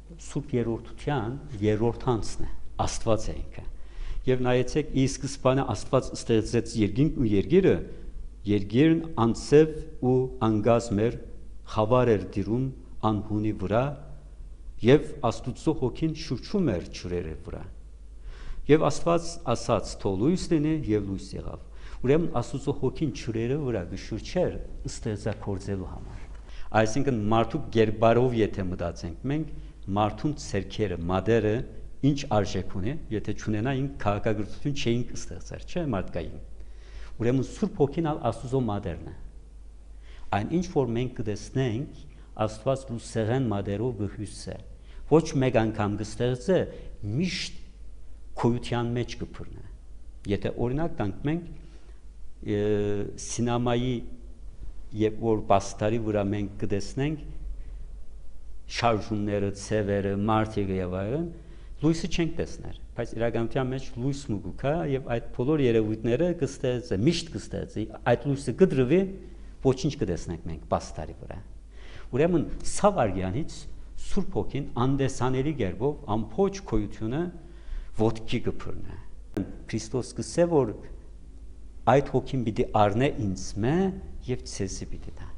Սուրբ երրորդության երրորդ անձն է, Աստված է ինքը։ Եվ նայեցեք, ի սկզբանե Աստված ստեղծեց երկինքն ու երկիրը, երկիրն անձև ու անգազմ էր, խավար էր դիրում անհունի վրա, եւ Աստուծո հոգին շրջում էր ջրերի վրա։ Եվ Աստված ասաց, թող լույս լինի, եւ լույս եղավ։ Ուրեմն Աստուծո հոգին ջրերի վրա գշուրջեր ստեղծագործելու համար։ Այսինքն մարդու գերբարով եթե մտածենք մենք, մարդուն ցերքերը, մադերը ինչ արժեք ունի, եթե չունենային քաղաքագործություն չէինք ստեղծել, չէ՞ մարդկային։ Ուրեմն Սուրբ Հոգին Աստուծո մադերն է։ Այն ինչ որ մենք կտեսնենք, Աստված լուսեղեն մադերով գհյուսե։ Ոչ մեկ անգամ կստեղծե, միշտ քոյության մեջ կփռնե։ Եթե օրինակ տանք մենք սինեմայի երբ որ բաստարի վրա մենք կտեսնենք շարժումները, ցևերը, մարտիկը եւ այլն, լույսը չենք տեսներ, բայց իրականության մեջ լույս մուգուկա եւ այդ բոլոր երևույթները կստեղծե, միշտ կստեղծի, այդ լույսը կդրվի, ոչինչ կտեսնենք մենք բաստարի վրա։ Ուրեմն Սավարգյանից Սուրբ Հոգին անդեսանելի գերբով ամբողջ քոյությունը ոտքի կփռնե։ Քրիստոս կսե որ այդ հոգին պիտի առնե ինձ մե եւ ցեզի պիտի տա։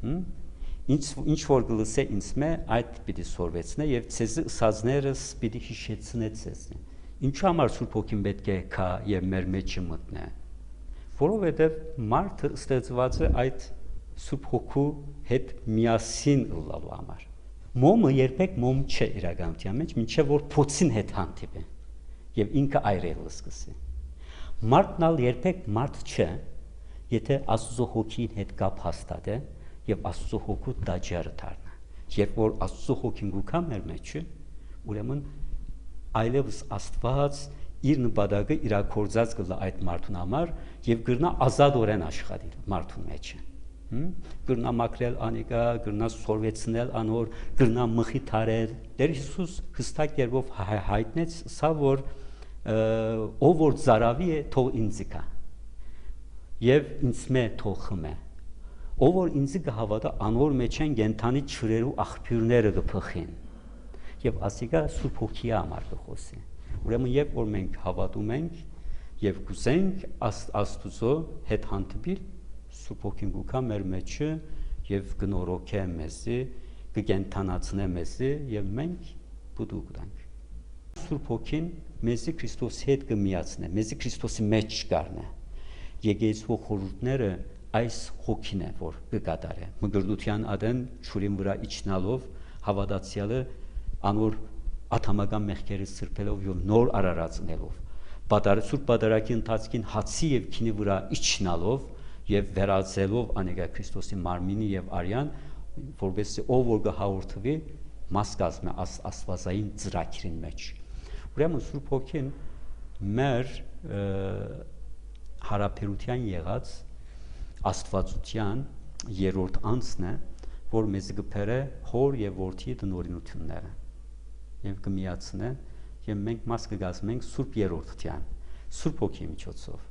Ինչ որ գլսե ինձ մե այդ պիտի սորվեցնե եւ ցեզի ըսածներս պիտի հիշեցնե ցեզի։ Ինչու համար Սուրբ Հոգին պետք է կա եւ մեր մեջը մտնե։ Որովհետեւ մարդը ստեղծված է այդ Սուրբ Հոգու հետ միասին ըլլալու համար։ Մոմը երբեք մոմ չէ իրականության մեջ, մինչեւ որ փոցին հետ հանդիպի եւ ինքը այրել սկսի։ Մարդն ալ երբեք մարդ չէ, եթե Աստծո հոգին հետ կապ հաստատե եւ Աստծո հոգու դաջարը դառնա։ Երբ որ Աստծո հոգին գուքա մեր մեջը, ուրեմն այլևս Աստված իր նպատակը իրագործած կլա այդ մարդուն համար եւ գրնա ազատորեն աշխատել մարդուն մեջը։ Գրնա մաքրել անիկա, գրնա սորվեցնել անոր, գրնա մխիթարել։ Տեր Հիսուս հստակ երբով հայտնեց, սա որ ով որ ծարավի է թող ինձ կա եւ ինձ մե թող խմե ով որ ինձ կհավատա անոր մեջ են գենթանի ճրերու աղբյուրները կփխին եւ ասիկա Սուրբ Հոգի համար կխոսի ուրեմն երբ որ մենք հավատում ենք եւ կուսենք Աստուծո հետ հանդիպիլ Սուրբ Հոգին գուքա մեր մեջը եւ կնորոքե մեզի կգենթանացնե մեզի եւ մենք բուդու կտանք Սուրբ Հոգին մեզի Քրիստոսի հետ կմիացնե մեզի Քրիստոսի մեջ կառնե եկեղեցու խորհուրդները այս հոգին է որ կկատարե մգրդության ադեն ճուրին վրա իջնալով հավատացյալը անոր աթամական մեղքերը սրբելով եւ նոր արարածնելով Սուրբ Պատարագի ընթացքին հացի եւ քինի վրա իջնալով եւ վերածելով անեգա Քրիստոսի մարմինի եւ արյան որովհետեւ ով որ կհաղորդվի մաս կազմի աստվածային ծրագրին մեջ ուրեմն Սուրբ Հոգին մեր հարաբերության եղած աստվածության երրորդ անձն է, որ մեզ կբերե հոր եւ որդի տնօրինությունները եւ կմիացնե եւ մենք մաս կգազմենք Սուրբ Երրորդության Սուրբ Հոգիի միջոցով